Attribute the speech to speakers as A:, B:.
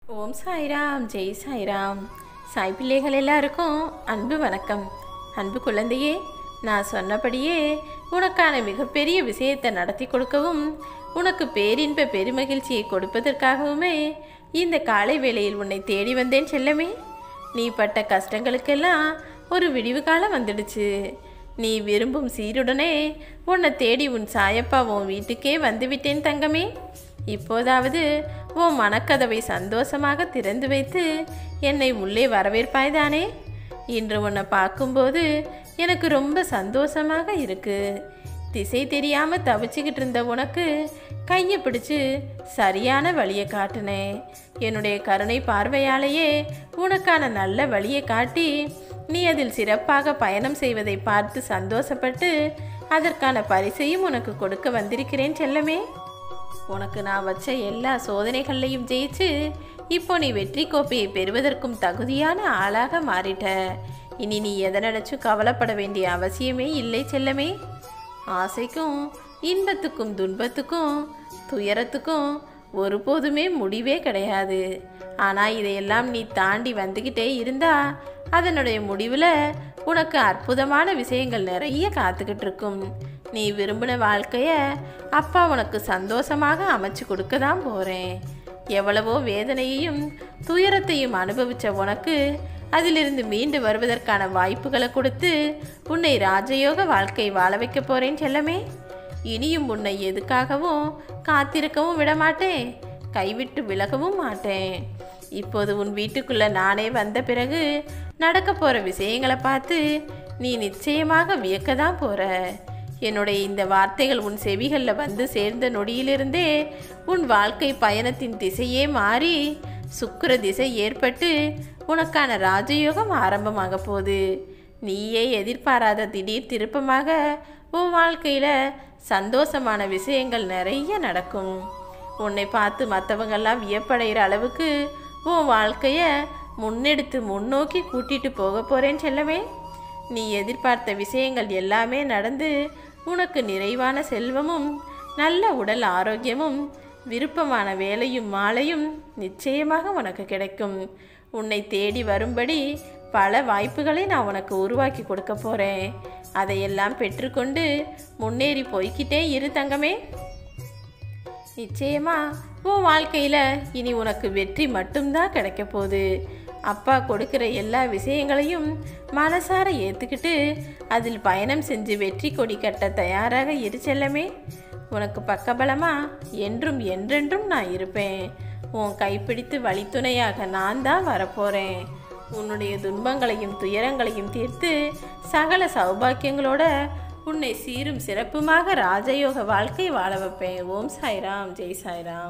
A: ஓம் சாய்ராம், ஜெய் சாய்ராம். சாய் பிள்ளைகள் எல்லாருக்கும் அன்பு வணக்கம். அன்பு குழந்தையே, நான் சொன்னபடியே உனக்கான மிகப்பெரிய விஷயத்தை நடத்தி கொடுக்கவும் உனக்கு பேரின்ப பெருமகிழ்ச்சியை கொடுப்பதற்காகவுமே இந்த காலை வேளையில் உன்னை தேடி வந்தேன் செல்லமே. நீ பட்ட கஷ்டங்களுக்கெல்லாம் ஒரு விடிவு காலம் வந்துடுச்சு. நீ விரும்பும் சீருடனே உன்னை தேடி உன் சாயப்பா உன் வீட்டுக்கே வந்துவிட்டேன் தங்கமே. இப்போதாவது உன் மனக்கதவை சந்தோஷமாக திறந்து வைத்து என்னை உள்ளே வரவேற்பாய்தானே. இன்று உன்னை பார்க்கும்போது எனக்கு ரொம்ப சந்தோஷமாக இருக்கு. திசை தெரியாமல் தவிச்சுக்கிட்டு இருந்த உனக்கு கையை பிடிச்சு சரியான வழியை காட்டினேன். என்னுடைய கருணை பார்வையாலேயே உனக்கான நல்ல வழியை காட்டி நீ அதில் சிறப்பாக பயணம் செய்வதை பார்த்து சந்தோஷப்பட்டு அதற்கான பரிசையும் உனக்கு கொடுக்க வந்திருக்கிறேன் செல்லமே. உனக்கு நான் வச்ச எல்லா சோதனைகள்லையும் ஜெயிச்சு இப்போ நீ வெற்றி கோப்பையை பெறுவதற்கும் தகுதியான ஆளாக மாறிட்ட. இனி நீ எதை நினைச்சும் கவலைப்பட வேண்டிய அவசியமே இல்லை செல்லமே. ஆசைக்கும் இன்பத்துக்கும் துன்பத்துக்கும் துயரத்துக்கும் ஒருபோதுமே முடிவே கிடையாது. ஆனால் இதையெல்லாம் நீ தாண்டி வந்துக்கிட்டே இருந்தா அதனுடைய முடிவில் உனக்கு அற்புதமான விஷயங்கள் நிறைய காத்துக்கிட்டு இருக்கும். நீ விரும்பின வாழ்க்கையை அப்பா உனக்கு சந்தோஷமாக அமைச்சு கொடுக்க தான் போகிறேன். எவ்வளவோ வேதனையையும் துயரத்தையும் அனுபவித்த உனக்கு அதிலிருந்து மீண்டு வருவதற்கான வாய்ப்புகளை கொடுத்து உன்னை ராஜயோக வாழ்க்கை வாழ வைக்க போகிறேன் செல்லமே. இனியும் உன்னை எதுக்காகவும் காத்திருக்கவும் விட மாட்டேன், கைவிட்டு விலகவும் மாட்டேன். இப்போது உன் வீட்டுக்குள்ளே நானே வந்த பிறகு நடக்க போகிற விஷயங்களை பார்த்து நீ நிச்சயமாக வியக்க தான் போகிற. என்னுடைய இந்த வார்த்தைகள் உன் செவிகளில் வந்து சேர்ந்த நொடியிலிருந்தே உன் வாழ்க்கை பயணத்தின் திசையே மாறி சுக்கிர திசை ஏற்பட்டு உனக்கான ராஜயோகம் ஆரம்பமாக போகுது. நீயே எதிர்பாராத திடீர் திருப்பமாக உன் வாழ்க்கையில் சந்தோஷமான விஷயங்கள் நிறைய நடக்கும். உன்னை பார்த்து மற்றவங்கெல்லாம் வியப்படைகிற அளவுக்கு உன் வாழ்க்கையை முன்னெடுத்து முன்னோக்கி கூட்டிகிட்டு போக போகிறேன் செல்லமே. நீ எதிர்பார்த்த விஷயங்கள் எல்லாமே நடந்து உனக்கு நிறைவான செல்வமும் நல்ல உடல் ஆரோக்கியமும் விருப்பமான வேலையும் மாலையும் நிச்சயமாக உனக்கு கிடைக்கும். உன்னை தேடி வரும்படி பல வாய்ப்புகளை நான் உனக்கு உருவாக்கி கொடுக்க போகிறேன். அதையெல்லாம் பெற்றுக்கொண்டு முன்னேறி போய்கிட்டே இரு தங்கமே. நிச்சயமா உன் வாழ்க்கையில் இனி உனக்கு வெற்றி மட்டும்தான் கிடைக்க போகுது. அப்பா கொடுக்கிற எல்லா விஷயங்களையும் மனசார ஏற்றுக்கிட்டு அதில் பயணம் செஞ்சு வெற்றி கொடி கட்ட தயாராக இரு செல்லமே. உனக்கு பக்கபலமா என்றும் என்றென்றும் நான் இருப்பேன். உன் கைப்பிடித்து வழித்துணையாக நான் தான் வரப்போகிறேன். உன்னுடைய துன்பங்களையும் துயரங்களையும் தீர்த்து சகல சௌபாக்கியங்களோட உன்னை சீரும் சிறப்புமாக ராஜயோக வாழ்க்கை வாழ வைப்பேன். ஓம் சாய்ராம், ஜெய் சாய்ராம்.